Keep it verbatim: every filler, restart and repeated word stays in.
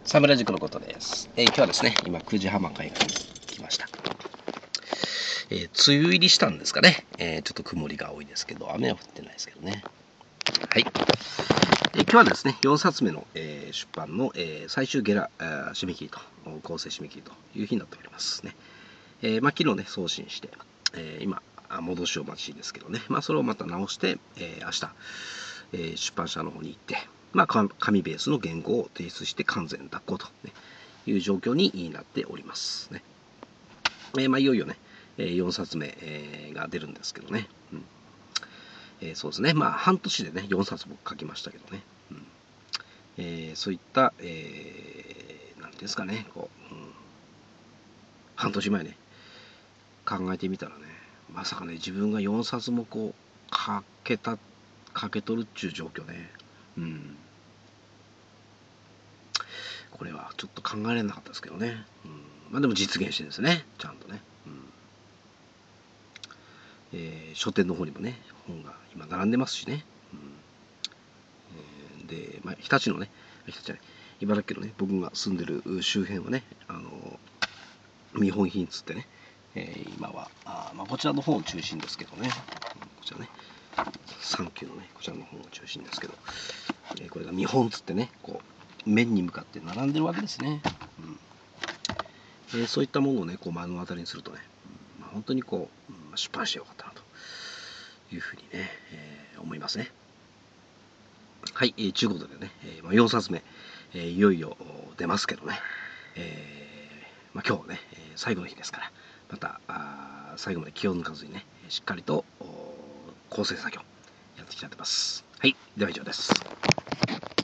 サムラジックのことです。えー、今日はですね、今くじはま海岸に来ました。えー、梅雨入りしたんですかね、えー。ちょっと曇りが多いですけど、雨は降ってないですけどね。はい。えー、今日はですね、よんさつめの、えー、出版の、えー、最終ゲラ、えー、締め切りと、構成締め切りという日になっておりますね。えー、まあ、昨日ね、送信して、えー、今、戻しを待ちですけどね、まあ、それをまた直して、えー、明日、えー、出版社の方に行って、まあ、紙ベースの原稿を提出して完全脱行と、ね、いう状況になっておりますね。えーまあ、いよいよね、よんさつめ、えー、が出るんですけどね。うんえー、そうですね。まあ、半年でね、よんさつ僕書きましたけどね。うんえー、そういった、えー、なんていうんですかね、こう、うん、半年前ね、考えてみたらね、まさかね、自分がよんさつもこう、書けた、書けとるっちゅう状況ね。うん。これはちょっと考えられなかったですけどね。うん、まあでも実現してですね、ちゃんとね。うんえー、書店の方にもね、本が今並んでますしね。うんえー、で、まあ、日立のね、日立じゃない、茨城県のね、僕が住んでる周辺はね、あの見本品つってね、えー、今はあ、まあ、こちらの方を中心ですけどね、こちらね、サンキューのね、こちらの方を中心ですけど、えー、これが見本つってね、こう面に向かって並んでるわけですね。うんえー、そういったものをね、こう目の当たりにするとね、うんまあ、本当にこう、うん、出版してよかったなというふうにね、えー、思いますね。はい、えー、ちゅうことでね、えーまあ、よんさつめ、えー、いよいよ出ますけどね、えーまあ、今日はね、最後の日ですから、またあ最後まで気を抜かずにね、しっかりと構成作業やっていきたいと思います。はい、では以上です。